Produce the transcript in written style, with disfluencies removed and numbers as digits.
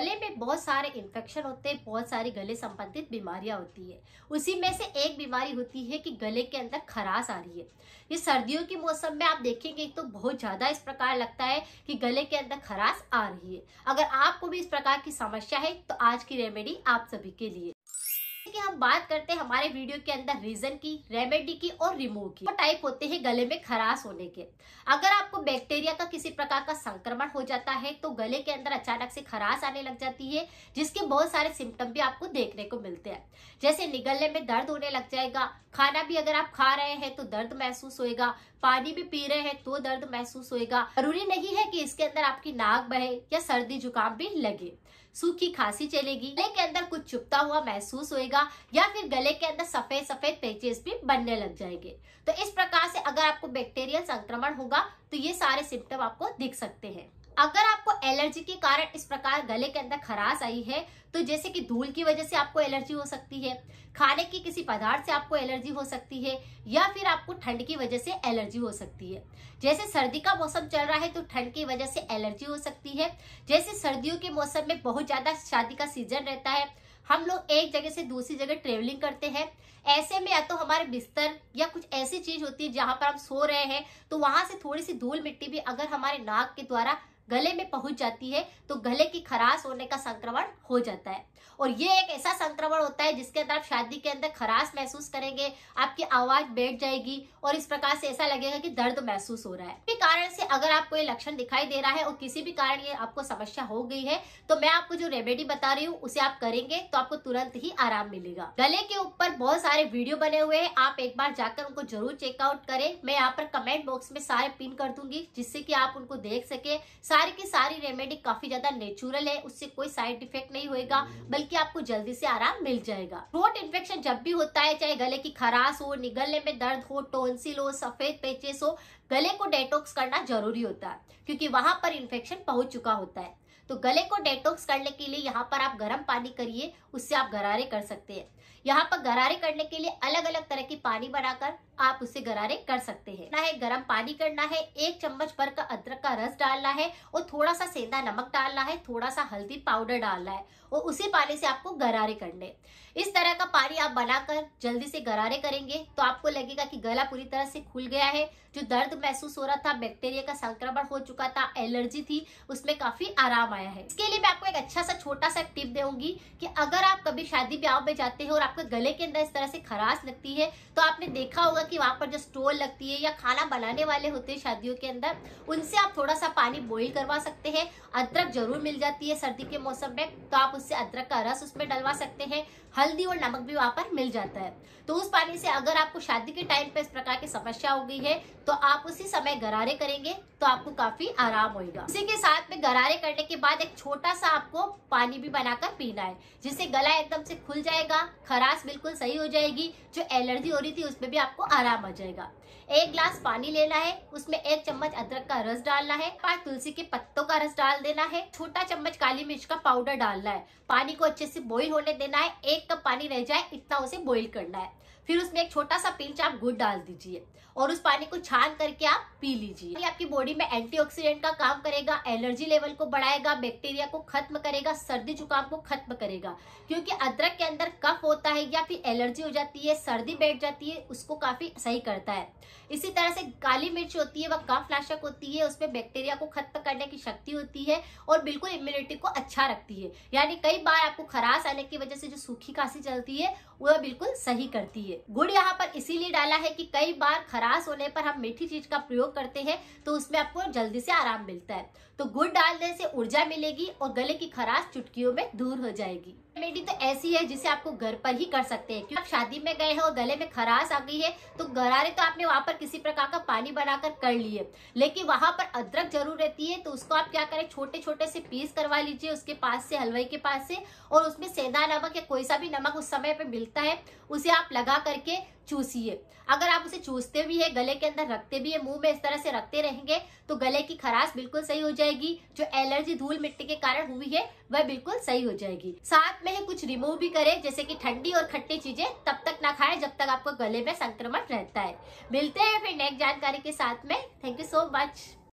गले में बहुत सारे इन्फेक्शन होते हैं, बहुत सारी गले संबंधित बीमारियां होती है। उसी में से एक बीमारी होती है कि गले के अंदर खराश आ रही है। ये सर्दियों के मौसम में आप देखेंगे तो बहुत ज्यादा इस प्रकार लगता है कि गले के अंदर खराश आ रही है। अगर आपको भी इस प्रकार की समस्या है तो आज की रेमेडी आप सभी के लिए। कि हम बात करते हैं हमारे वीडियो के अंदर रीजन की, रेमेडी की और रिमूव की। तो टाइप होते हैं गले में खराश होने के। अगर आपको बैक्टीरिया का किसी प्रकार का संक्रमण हो जाता है तो गले के अंदर अचानक से खराश आने लग जाती है, जिसके बहुत सारे सिम्टम भी आपको देखने को मिलते हैं। जैसे निगलने में दर्द होने लग जाएगा, खाना भी अगर आप खा रहे हैं तो दर्द महसूस होएगा, पानी भी पी रहे हैं तो दर्द महसूस होएगा। जरूरी नहीं है कि इसके अंदर आपकी नाक बहे या सर्दी जुकाम भी लगे। सूखी खांसी चलेगी, गले के अंदर कुछ चुभता हुआ महसूस होएगा या फिर गले के अंदर सफेद सफेद पैचेस भी बनने लग जाएंगे। तो इस प्रकार से अगर आपको बैक्टीरियल संक्रमण होगा तो ये सारे सिम्टम आपको दिख सकते हैं। अगर आपको एलर्जी के कारण इस प्रकार गले के अंदर खराश आई है तो जैसे कि धूल की वजह से आपको एलर्जी हो सकती है, खाने की किसी पदार्थ से आपको एलर्जी हो सकती है, या फिर आपको ठंड की वजह से एलर्जी हो सकती है। जैसे सर्दी का मौसम चल रहा है तो ठंड की वजह से एलर्जी हो सकती है। जैसे सर्दियों के मौसम में बहुत ज्यादा शादी का सीजन रहता है, हम लोग एक जगह से दूसरी जगह ट्रेवलिंग करते हैं। ऐसे में या तो हमारे बिस्तर या कुछ ऐसी चीज होती है जहां पर हम सो रहे हैं तो वहां से थोड़ी सी धूल मिट्टी भी अगर हमारे नाक के द्वारा गले में पहुंच जाती है तो गले की खराश होने का संक्रमण हो जाता है। और ये एक ऐसा संक्रमण होता है जिसके अंदर आप शादी के अंदर खराश महसूस करेंगे, आपकी आवाज बैठ जाएगी और इस प्रकार से ऐसा लगेगा कि दर्द महसूस हो रहा है। इस कारण से अगर आपको ये लक्षण दिखाई दे रहा है और किसी भी कारण ये आपको समस्या हो गई है तो मैं आपको जो रेमेडी बता रही हूँ उसे आप करेंगे तो आपको तुरंत ही आराम मिलेगा। गले के ऊपर बहुत सारे वीडियो बने हुए हैं, आप एक बार जाकर उनको जरूर चेकआउट करें। मैं यहाँ पर कमेंट बॉक्स में सारे पिन कर दूंगी जिससे कि आप उनको देख सके। सारी की सारी रेमेडी काफी ज्यादा नेचुरल है, उससे कोई साइड इफेक्ट नहीं होएगा, बल्कि आपको जल्दी से आराम मिल जाएगा। थ्रोट इन्फेक्शन जब भी होता है, चाहे गले की खराश हो, निगलने में दर्द हो, टॉन्सिल हो, सफेद पेचेस हो, गले को डेटॉक्स करना जरूरी होता है क्योंकि वहां पर इन्फेक्शन पहुंच चुका होता है। तो गले को डेटॉक्स करने के लिए यहाँ पर आप गर्म पानी करिए, उससे आप गरारे कर सकते हैं। यहाँ पर गरारे करने के लिए अलग अलग तरह की पानी बनाकर आप उससे गरारे कर सकते हैं। ना है गर्म पानी करना है, 1 चम्मच भर का अदरक का रस डालना है और थोड़ा सा सेंधा नमक डालना है, थोड़ा सा हल्दी पाउडर डालना है और उसी पानी से आपको गरारे करने। इस तरह का पानी आप बनाकर जल्दी से गरारे करेंगे तो आपको लगेगा कि गला पूरी तरह से खुल गया है। जो दर्द महसूस हो रहा था, बैक्टीरिया का संक्रमण हो चुका था, एलर्जी थी, उसमें काफी आराम आया है। इसके लिए मैं आपको एक अच्छा सा छोटा सा टिप दूंगी कि अगर आप कभी शादी ब्याह में जाते हैं और आपके गले के अंदर इस तरह से खराश लगती है तो आपने देखा होगा कि वहां पर जो स्टोल लगती है या खाना बनाने वाले होते हैं शादियों के अंदर, उनसे आप थोड़ा सा पानी बॉईल करवा सकते हैं। अदरक जरूर मिल जाती है सर्दी के मौसम में तो आप उससे अदरक का रस उसमें डलवा सकते हैं। हल्दी और नमक भी वहां पर मिल जाता है। तो उस पानी से अगर आपको शादी के टाइम पे इस प्रकार की समस्या हो गई है तो आप उसी समय गरारे करेंगे तो आपको काफी आराम होगा। इसी के साथ में गरारे करने के बाद एक छोटा सा आपको पानी भी बनाकर पीना है, जिससे गला एकदम से खुल जाएगा, खराश बिल्कुल सही हो जाएगी, जो एलर्जी हो रही थी उसमें भी आपको आराम आ जाएगा। 1 गिलास पानी लेना है, उसमें 1 चम्मच अदरक का रस डालना है, 5 तुलसी के पत्तों का रस डाल देना है, छोटा चम्मच काली मिर्च का पाउडर डालना है। पानी को अच्छे से बॉईल होने देना है, 1 कप पानी रह जाए इतना उसे बॉईल करना है। फिर उसमें एक छोटा सा पिंच आप गुड़ डाल दीजिए और उस पानी को छान करके आप पी लीजिए। ये आपकी बॉडी में एंटीऑक्सीडेंट का काम करेगा, एनर्जी लेवल को बढ़ाएगा, बैक्टीरिया को खत्म करेगा, सर्दी जुकाम को खत्म करेगा। क्योंकि अदरक के अंदर कफ होता है या फिर एलर्जी हो जाती है, सर्दी बैठ जाती है, उसको काफी सही करता है। इसी तरह से काली मिर्च होती है, वह कफ नाशक होती है, उसमें बैक्टीरिया को खत्म करने की शक्ति होती है और बिल्कुल इम्यूनिटी को अच्छा रखती है। यानी कई बार आपको खराश आने की वजह से जो सूखी खांसी चलती है वह बिल्कुल सही करती है। गुड़ यहाँ पर इसीलिए डाला है कि कई बार खराश होने पर हम मीठी चीज का प्रयोग करते हैं तो उसमें आपको जल्दी से आराम मिलता है। तो गुड़ डालने से ऊर्जा मिलेगी और गले की खराश चुटकियों में दूर हो जाएगी। रेमेडी तो ऐसी है जिसे आपको घर पर ही कर सकते हैं। क्योंकि आप शादी में गए हैं और गले में खराश आ गई है तो गरारे तो आपने वहां पर किसी प्रकार का पानी बनाकर कर लिए, लेकिन वहां पर अदरक जरूर रहती है तो उसको आप क्या करें, छोटे छोटे से पीस करवा लीजिए उसके पास से, हलवाई के पास से, और उसमें सेंधा नमक या कोई सा भी नमक उस समय पे मिलता है उसे आप लगा करके चूसिए। अगर आप उसे चूसते भी है, गले के अंदर रखते भी है, मुंह में इस तरह से रखते रहेंगे तो गले की खराश बिल्कुल सही हो जाएगी। जो एलर्जी धूल मिट्टी के कारण हुई है वह बिल्कुल सही हो जाएगी। साथ में ही कुछ रिमूव भी करें, जैसे कि ठंडी और खट्टी चीजें तब तक ना खाएं जब तक आपको गले में संक्रमण रहता है। मिलते हैं फिर नेक्स्ट जानकारी के साथ में। Thank you so much.